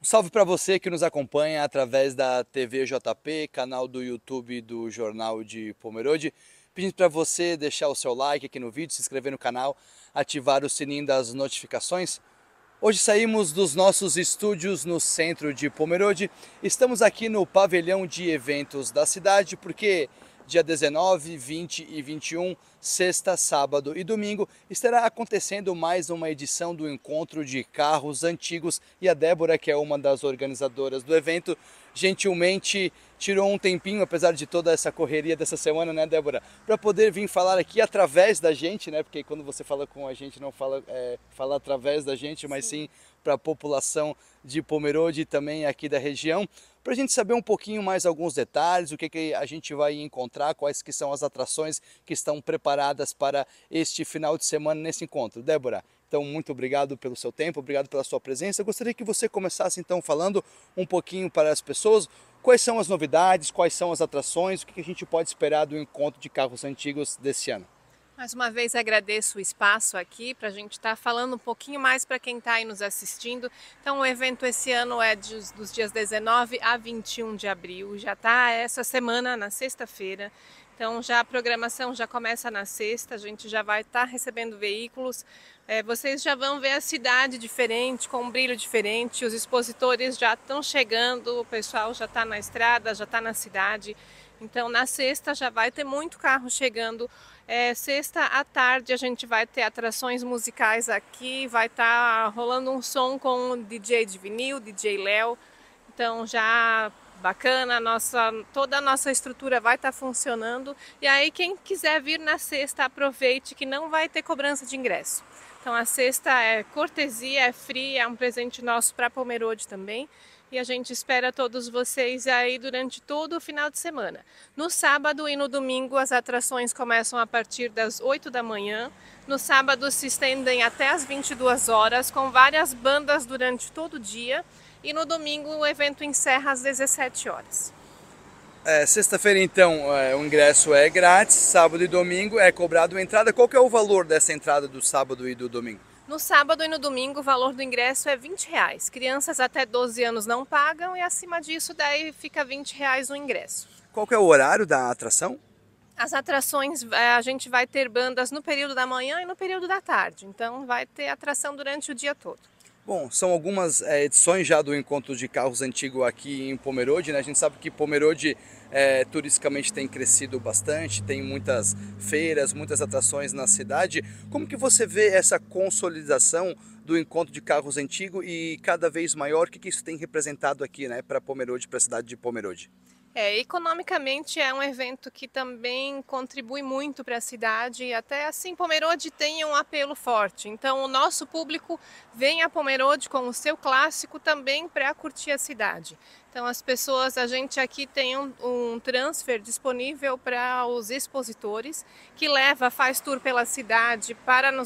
Um salve para você que nos acompanha através da TV JP, canal do YouTube do Jornal de Pomerode. Pedindo para você deixar o seu like aqui no vídeo, se inscrever no canal, ativar o sininho das notificações. Hoje saímos dos nossos estúdios no centro de Pomerode. Estamos aqui no pavilhão de eventos da cidade porque dia 19, 20 e 21, sexta, sábado e domingo, estará acontecendo mais uma edição do Encontro de Carros Antigos e a Débora, que é uma das organizadoras do evento, gentilmente tirou um tempinho, apesar de toda essa correria dessa semana, né, Débora, para poder vir falar aqui através da gente, né, porque quando você fala com a gente não fala através da gente, mas sim para a população de Pomerode e também aqui da região, para a gente saber um pouquinho mais alguns detalhes, o que a gente vai encontrar, quais que são as atrações que estão preparadas para este final de semana nesse encontro. Débora, então muito obrigado pelo seu tempo, obrigado pela sua presença. Eu gostaria que você começasse então falando um pouquinho para as pessoas quais são as novidades, quais são as atrações, o que a gente pode esperar do encontro de carros antigos desse ano. Mais uma vez agradeço o espaço aqui para a gente estar falando um pouquinho mais para quem está aí nos assistindo. Então o evento esse ano é dos dias 19 a 21 de abril, já está essa semana na sexta-feira. Então já a programação já começa na sexta, a gente já vai estar recebendo veículos. Vocês já vão ver a cidade diferente, com um brilho diferente, os expositores já estão chegando, o pessoal já está na estrada, já está na cidade. Então na sexta já vai ter muito carro chegando. Sexta à tarde a gente vai ter atrações musicais aqui, vai estar rolando um som com o DJ de vinil, DJ Léo. Então já bacana, toda a nossa estrutura vai estar funcionando. E aí quem quiser vir na sexta, aproveite que não vai ter cobrança de ingresso. Então a sexta é cortesia, é free, é um presente nosso para Pomerode também. E a gente espera todos vocês aí durante todo o final de semana. No sábado e no domingo as atrações começam a partir das 8 da manhã. No sábado se estendem até as 22 horas, com várias bandas durante todo o dia. E no domingo o evento encerra às 17 horas. Sexta-feira então o ingresso é grátis, sábado e domingo é cobrado entrada. Qual que é o valor dessa entrada do sábado e do domingo? No sábado e no domingo o valor do ingresso é R$20. Crianças até 12 anos não pagam e acima disso daí fica R$20 o ingresso. Qual que é o horário da atração? As atrações, a gente vai ter bandas no período da manhã e no período da tarde, então vai ter atração durante o dia todo. Bom, são algumas edições já do Encontro de Carros Antigos aqui em Pomerode, né? A gente sabe que Pomerode turisticamente tem crescido bastante, tem muitas feiras, muitas atrações na cidade. Como que você vê essa consolidação do Encontro de Carros Antigos e cada vez maior, o que isso tem representado aqui, né, para Pomerode, para a cidade de Pomerode? Economicamente é um evento que também contribui muito para a cidade e até assim Pomerode tem um apelo forte. Então o nosso público vem a Pomerode com o seu clássico também para curtir a cidade. Então as pessoas, a gente aqui tem um transfer disponível para os expositores que faz tour pela cidade, para nas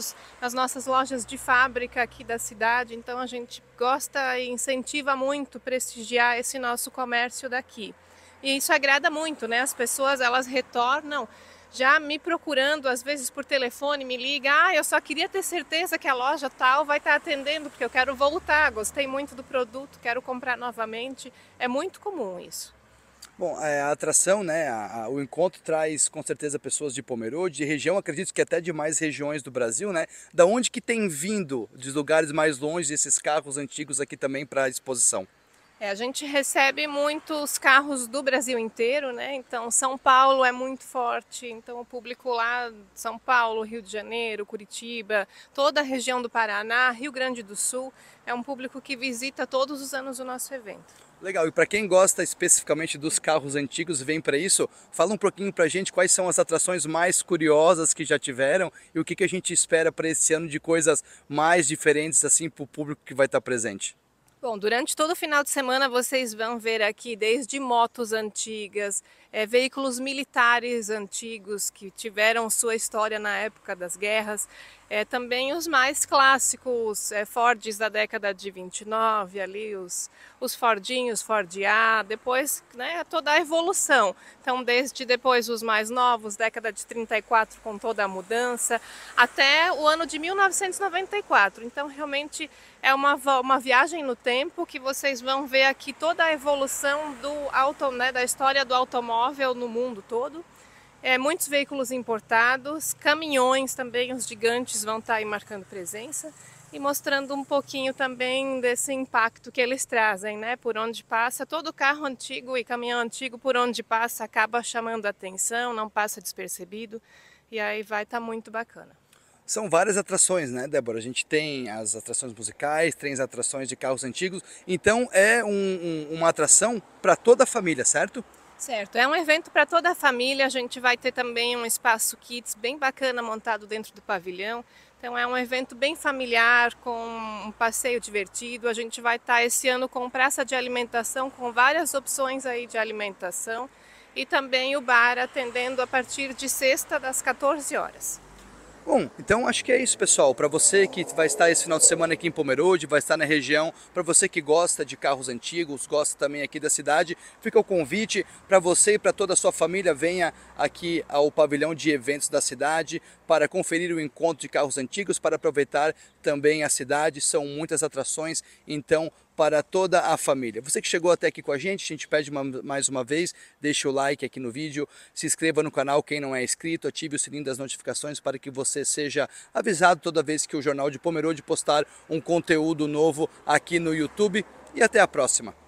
nossas lojas de fábrica aqui da cidade. Então a gente gosta e incentiva muito prestigiar esse nosso comércio daqui. E isso agrada muito, né? As pessoas elas retornam já me procurando, às vezes por telefone, me liga, eu só queria ter certeza que a loja tal vai estar atendendo, porque eu quero voltar, gostei muito do produto, quero comprar novamente. É muito comum isso. Bom, a atração, né, o encontro traz com certeza pessoas de Pomerode, de região, acredito que até de mais regiões do Brasil, né? Da onde que tem vindo, dos lugares mais longe, esses carros antigos aqui também para a exposição? A gente recebe muitos carros do Brasil inteiro, né? Então São Paulo é muito forte, então o público lá, São Paulo, Rio de Janeiro, Curitiba, toda a região do Paraná, Rio Grande do Sul, é um público que visita todos os anos o nosso evento. Legal, e para quem gosta especificamente dos carros antigos, vem para isso, fala um pouquinho para a gente quais são as atrações mais curiosas que já tiveram e o que a gente espera para esse ano de coisas mais diferentes assim para o público que vai estar presente. Bom, durante todo o final de semana vocês vão ver aqui desde motos antigas, veículos militares antigos que tiveram sua história na época das guerras, também os mais clássicos, Fords da década de 29, ali os Fordinhos, Ford A, depois, né, toda a evolução. Então desde depois os mais novos, década de 34 com toda a mudança, até o ano de 1994. Então realmente É uma viagem no tempo que vocês vão ver aqui toda a evolução da história do automóvel no mundo todo. Muitos veículos importados, caminhões também, os gigantes vão estar aí marcando presença e mostrando um pouquinho também desse impacto que eles trazem, né? Por onde passa, todo carro antigo e caminhão antigo por onde passa acaba chamando a atenção, não passa despercebido e aí vai estar muito bacana. São várias atrações, né, Débora? A gente tem as atrações musicais, tem as atrações de carros antigos, então é uma atração para toda a família, certo? Certo, é um evento para toda a família, a gente vai ter também um espaço kids bem bacana montado dentro do pavilhão, então é um evento bem familiar, com um passeio divertido, a gente vai estar esse ano com praça de alimentação, com várias opções aí de alimentação e também o bar atendendo a partir de sexta das 14 horas. Bom, então acho que é isso, pessoal. Para você que vai estar esse final de semana aqui em Pomerode, vai estar na região, para você que gosta de carros antigos, gosta também aqui da cidade, fica o convite para você e para toda a sua família, venha aqui ao pavilhão de eventos da cidade para conferir o encontro de carros antigos, para aproveitar também a cidade. São muitas atrações, então para toda a família. Você que chegou até aqui com a gente pede mais uma vez, deixe o like aqui no vídeo, se inscreva no canal quem não é inscrito, ative o sininho das notificações para que você seja avisado toda vez que o Jornal de Pomerode postar um conteúdo novo aqui no YouTube e até a próxima.